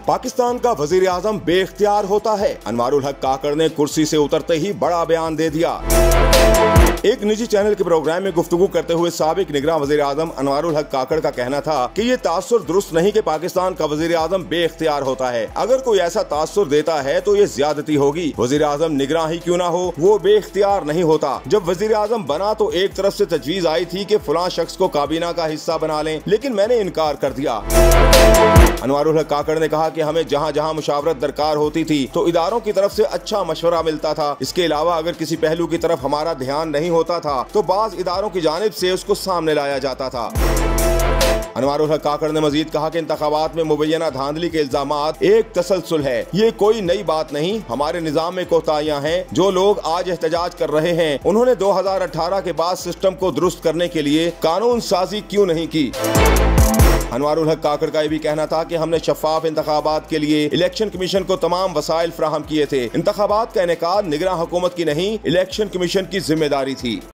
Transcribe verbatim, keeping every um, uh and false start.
पाकिस्तान का वजीर आजम बेख्तियार होता है। अनवारुल हक काकड़ ने कुर्सी से उतरते ही बड़ा बयान दे दिया। एक निजी चैनल के प्रोग्राम में गुफ्तगू करते हुए साबिक निगरान वजीर आजम अनवारुल हक काकड़ का कहना था कि ये तासुर दुरुस्त नहीं कि पाकिस्तान का वजीर आजम बेख्तियार होता है। अगर कोई ऐसा तासुर देता है तो ये ज्यादती होगी। वजीर आजम निगरान ही क्यों ना हो, वो बेख्तियार नहीं होता। जब वजीर आजम बना तो एक तरफ से तजवीज आई थी कि फलां शख्स को काबीना का हिस्सा बना लें, लेकिन मैंने इनकार कर दिया। अनवारुल हक काकड़ ने कहा कि हमें जहां जहां मुशावरत दरकार होती थी तो इदारों की तरफ से अच्छा मशवरा मिलता था। इसके अलावा अगर किसी पहलू की तरफ हमारा ध्यान नहीं होता था तो बाज इदारों की जानिब से उसको सामने लाया जाता था। अनवारुल हक काकड़ ने मजीद कहा कि इंतखाबात में मुबैना धांधली के इल्जामात एक तसलसल है। ये कोई नई बात नहीं। हमारे निजाम में कोताहियां हैं। जो लोग आज एहतजाज कर रहे हैं उन्होंने दो हजार अठारह के बाद सिस्टम को दुरुस्त करने के लिए कानून साजी क्यों नहीं की। अनवारुल हक काकड़ का ये भी कहना था कि हमने शफाफ इंतखाबात के लिए इलेक्शन कमीशन को तमाम वसाइल फ्राहम किए थे। इंतखाबात का इनेकाद निगरान हुकूमत की नहीं, इलेक्शन कमीशन की जिम्मेदारी थी।